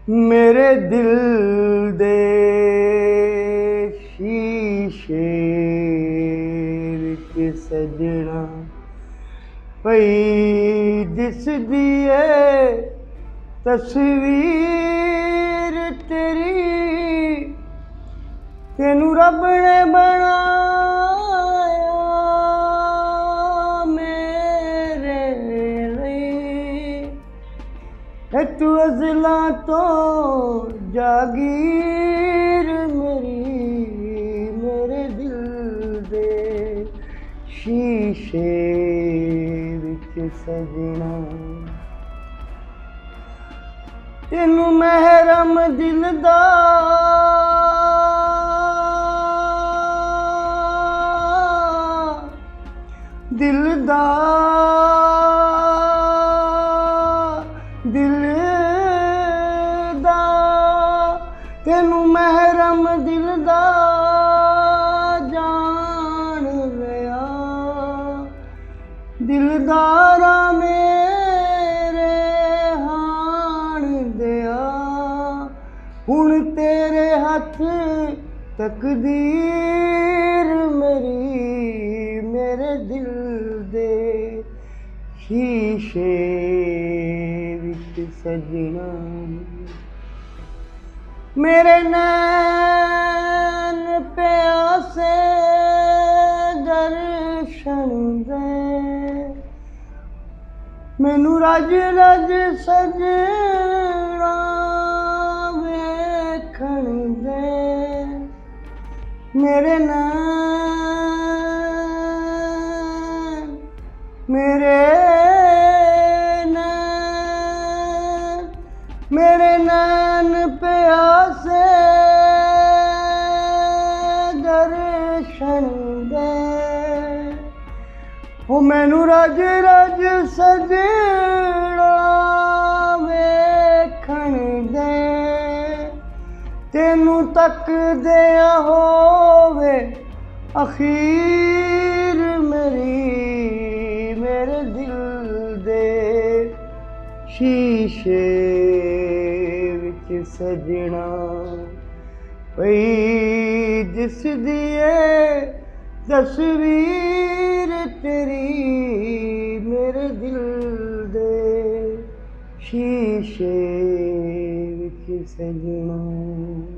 मेरे दिल दे शीशे विच सजना पई दिसदी है तस्वीर तेरी। तेनू रब ने बनाया मेरे लिए, तू अज़लां तो जागीर मेरी। मेरे दिल दे शीशे विच सजना तेनू महरम दिल दा दिल दा तेनू महरम दिल दा जान लिया। दिलदारा मेरे हाण दिया, हुण तेरे हथ तकदीर मेरी। मेरे दिल दे शीशे विच सजना मेरे नैन प्यासे दर्शन दे। मैनू रज रज सजना वेखण दे। मेरे नैन मेरे नैन प्यासे दर्शन दे। ओ मैनू रज रज सजना वेखण दे। तेनू तकदिया होवे अखीर मेरी। मेरे दिल दे शीशे विच सजना पई दिसदी है तस्वीर तेरी। मेरे दिल दे शीशे विच सजना।